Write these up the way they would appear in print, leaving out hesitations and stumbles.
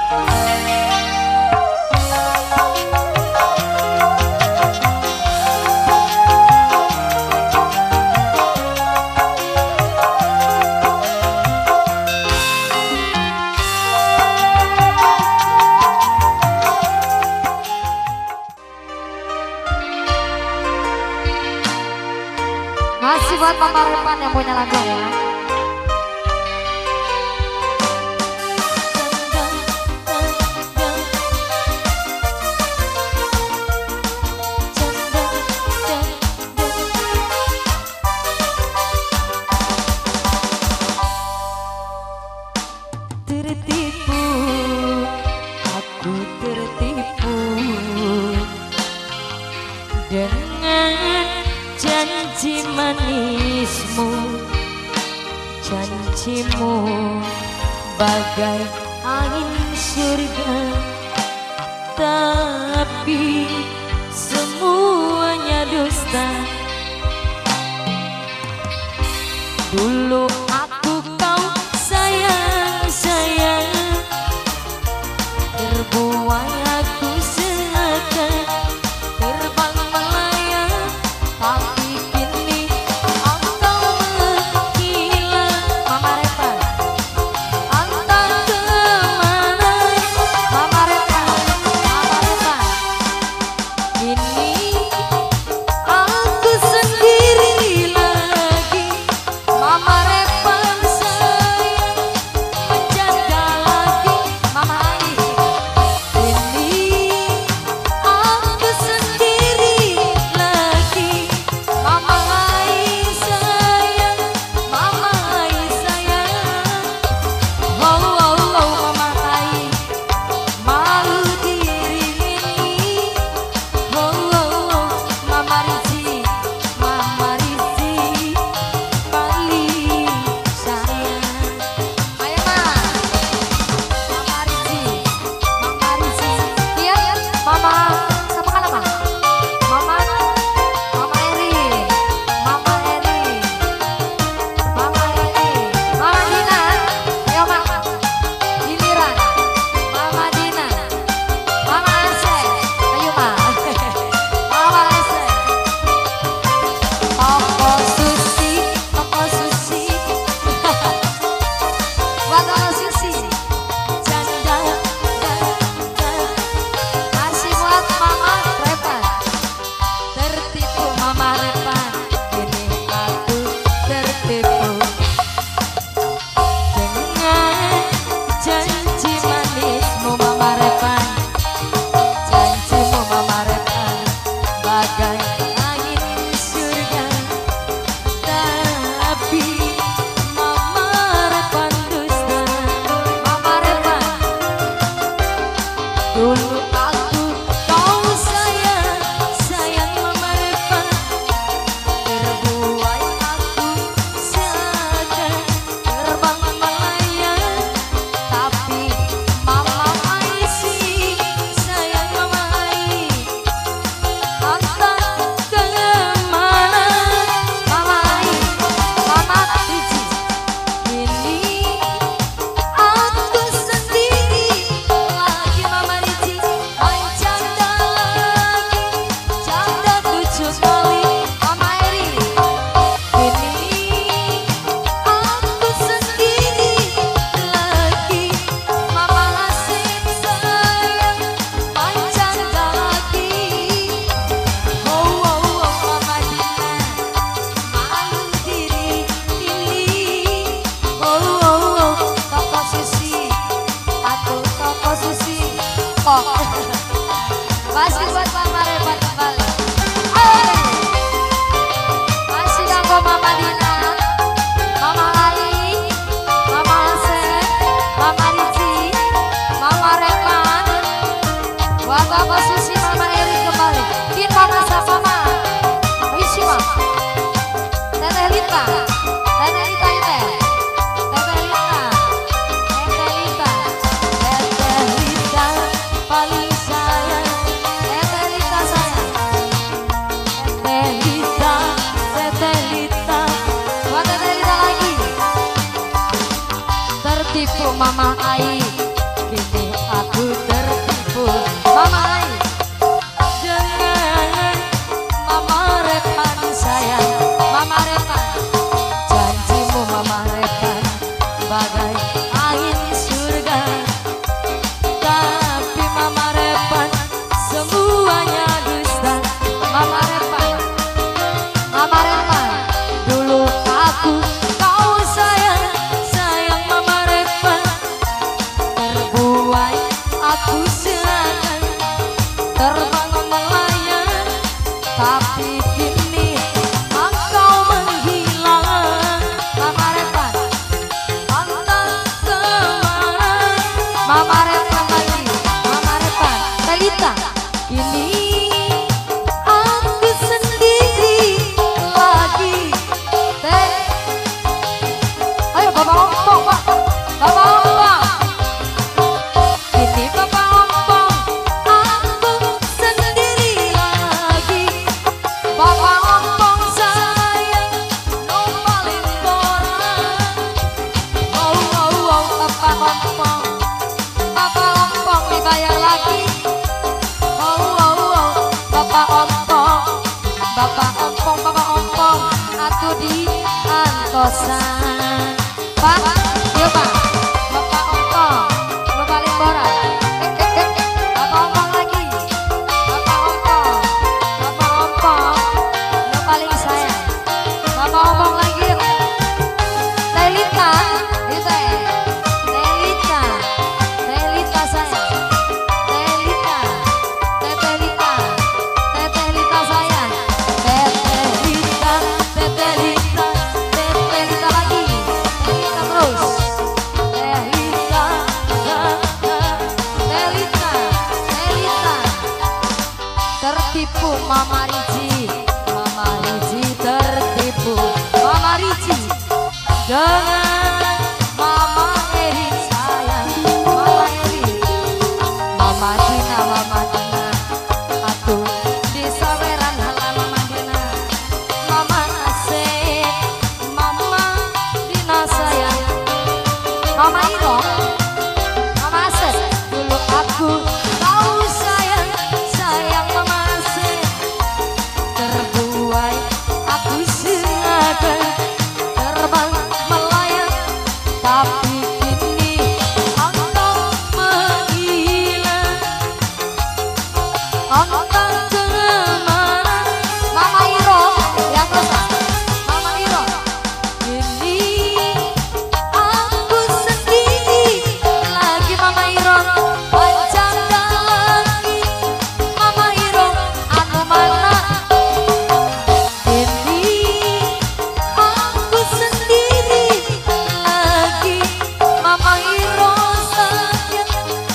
Masih buat Mama Repan yang punya lagu ya. Tertipu, aku tertipu dengan janji manismu, janjimu bagai angin surga, tapi semuanya dusta. Dulu aku kau sayang, sayang, terbuai aku seakan terbang melayang, tapi kini engkau menghilang. Mama Repan, Entah kemana Mama Repan, Mama Repan. kini aku sendiri lagi. Mama Repan sayang menjaga lagi. Mama Ai, Kini aku sendiri lagi. Mama Ai sayang, Mama Ai sayang. Oh oh oh Mama Ai malu diri ini. Oh oh oh Mama Rizky, Mama Rizky paling sayang. ayo Ma. Mama Rizky, Mama Rizky. Iya, Mama. Siapa kan apa? Mama, Mama Eri, Mama Eri, Mama Eri, Mama Dina. Ayo Ma. Giliran. Mama Dina, Mama Asep. Ayo Ma. Mama Asep. Toko Susi, Toko Susi, Buat Mama Susi. janda, Masih buat Mama Repan. tertipu Mama Repan. Kini aku tertipu dengan janji manismu Mama Repan. Janjimu Mama Repan bagai angin surga, tapi Mama Repan dusta. Mama Repan. Dulu aku kau sayang, sayang Mama Repan, terbuai aku seakan terbang melayang, tapi Mama Ai sih sayang Mama Ai, entah kemana. Mama Ai, Mama Rizky. Kini aku sendiri lagi. Mama Rizky menjanda lagi, janda 7 kali. Mama Eri, Kini aku sendiri lagi. Mama Asik sayang menjanda lagi. Oh oh oh Mama Dina malu diri ini. Oh oh oh Toko Susi, aku Toko Susi. Kok. Masih buat Mama Repan kembali. Masih kanggo Mama Dina, Mama Ai, Mama Asep, Mama Rizky, Mama Repan. Buat Toko Susi, Mama Eri kembali. Din Mama siapa Ma? Isi Ma. Teteh Lita, Teteh Lita ini. Teteh Lita, Teteh Lita, Teteh Lita paling sayang. Teteh Lita sayang. Teteh Lita, Teteh Lita Buat Teteh Lita lagi. tertipu Mama Ai. Kini tapi kini engkau menghilang. Mama Repan, entah kemana. Mama Repan lagi, Mama Repan, Telita. Kini aku sendiri lagi. Ayo Bapak Ompong, Pak. Bapak Ompong. Kini Bapak Ompong, aku sendiri lagi. Bapak Ompong sayang, no paling borang. Oh, oh, oh, Bapak Ompong. Bapak Ompong dibayar lagi. Oh, oh, oh, Bapak Ompong. Bapak Ompong, Bapak Ompong, atuh di antosan. Pak, yuk Pak. Bapak Ompong, no paling borang. Bapak Ompong lagi. Bapak Ompong. Bapak Ompong, no paling sayang. Bapak Ompong lagi. Telita, Telita, Telita, Telita sayang. Telita, Telita, Telita sayang. Telita, Telita, Telita lagi. Telita terus. Telita, Telita, Telita. Tertipu Mama Riji, Mama Riji tertipu. Mama Riji dengan Mama Eri sayang. Mama Eri, Mama Dina, Mama Dina. Atuh di saweran hala Mama Dina. Mama Asep, Mama Dina sayang. Mama Iro, Mama Asep, dulu aku tahu sayang, sayang Mama Asep. Terbuai aku sengaja terbang melayang, tapi kini engkau menghilang. Engkau kemana? Mama Iro, yang besar. Mama Iro, kini aku sendiri lagi. Mama Iro, bercanda lagi. Mama Iro, anu mana? Kini aku sendiri lagi. Mama Iro sayang.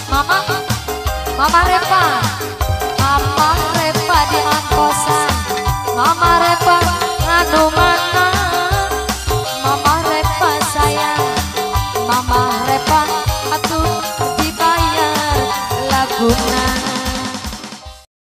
Mama Repa, Mama Repa di angkosan. Mama Repa anu mana?